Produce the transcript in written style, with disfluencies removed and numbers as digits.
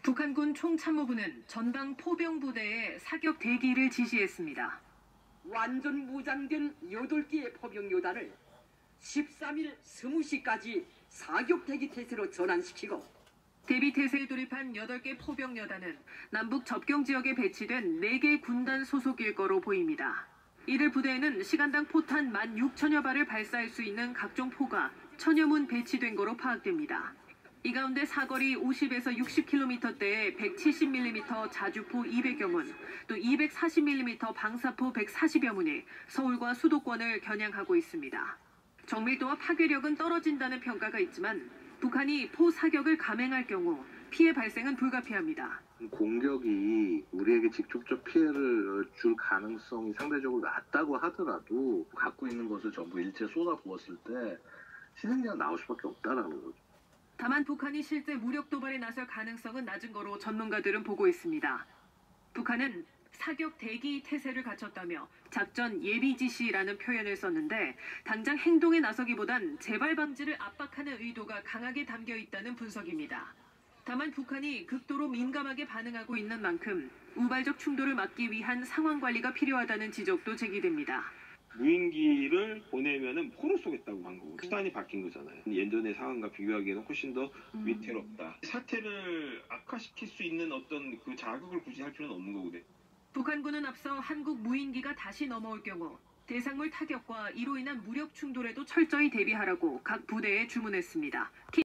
북한군 총참모부는 전방 포병부대에 사격 대기를 지시했습니다. 완전 무장된 8개의 포병요단을 13일 스무시까지 사격 대기 태세로 전환시키고 대비 태세에 돌입한 8개 포병여단은 남북 접경 지역에 배치된 4개 군단 소속일 거로 보입니다. 이들 부대에는 시간당 포탄 16,000여 발을 발사할 수 있는 각종 포가 1000여 문 배치된 거로 파악됩니다. 이 가운데 사거리 50에서 60km대의 170mm 자주포 200여 문, 또 240mm 방사포 140여 문이 서울과 수도권을 겨냥하고 있습니다. 정밀도와 파괴력은 떨어진다는 평가가 있지만 북한이 포 사격을 감행할 경우 피해 발생은 불가피합니다. 공격이 우리에게 직접적 피해를 줄 가능성이 상대적으로 낮다고 하더라도 갖고 있는 것을 전부 일체 쏟아부었을 때 희생자가 나올 수밖에 없다라는 거죠. 다만 북한이 실제 무력 도발에 나설 가능성은 낮은 거로 전문가들은 보고 있습니다. 북한은 사격 대기 태세를 갖췄다며 작전 예비 지시라는 표현을 썼는데 당장 행동에 나서기보단 재발 방지를 압박하는 의도가 강하게 담겨 있다는 분석입니다. 다만 북한이 극도로 민감하게 반응하고 있는 만큼 우발적 충돌을 막기 위한 상황 관리가 필요하다는 지적도 제기됩니다. 무인기를 보내면은 포로 쏘겠다고 한 거고 수단이 바뀐 거잖아요. 예전의 상황과 비교하기에는 훨씬 더 위태롭다. 사태를 악화시킬 수 있는 어떤 그 자극을 굳이 할 필요는 없는 거거든요. 북한군은 앞서 한국 무인기가 다시 넘어올 경우 대상물 타격과 이로 인한 무력 충돌에도 철저히 대비하라고 각 부대에 주문했습니다.